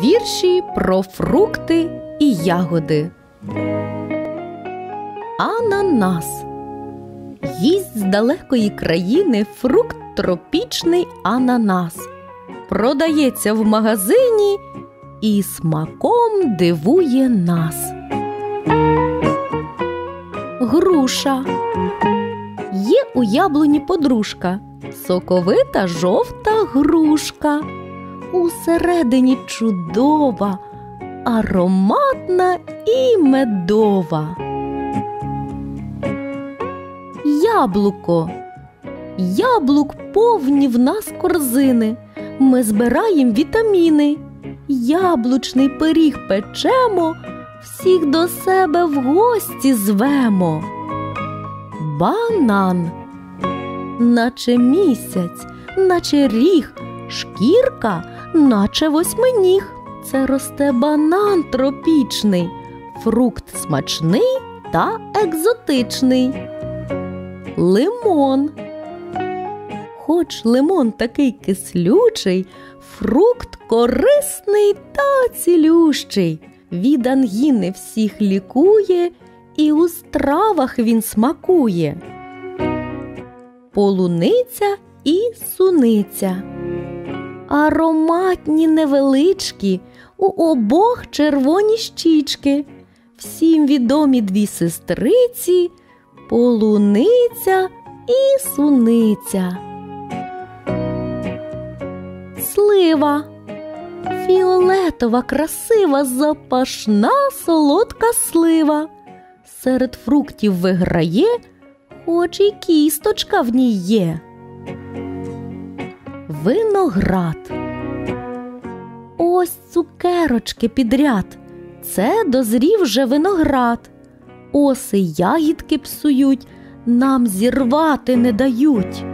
Вірші про фрукти і ягоди. Ананас. Їсть з далекої країни фрукт тропічний ананас. Продається в магазині і смаком дивує нас. Груша. Є у яблуні подружка, соковита жовта грушка. Усередині чудова, ароматна і медова. Яблуко. Яблук повні в нас корзини. Ми збираєм вітаміни. Яблучний пиріг печемо, всіх до себе в гості звемо. Банан. Наче місяць, наче ріг, шкірка, наче восьминіг. Це росте банан тропічний, фрукт смачний та екзотичний. Лимон. Хоч лимон такий кислючий, фрукт корисний та цілющий. Від ангіни всіх лікує, і у стравах він смакує. Полуниця і суниця. Ароматні невеличкі, у обох червоні щічки. Всім відомі дві сестриці – полуниця і суниця. Слива. Фіолетова, красива, запашна, солодка слива. Серед фруктів виграє, хоч і кісточка в ній є. Виноград. Ось цукерочки підряд. Це дозрів вже виноград. Оси ягідки псують, нам зірвати не дають.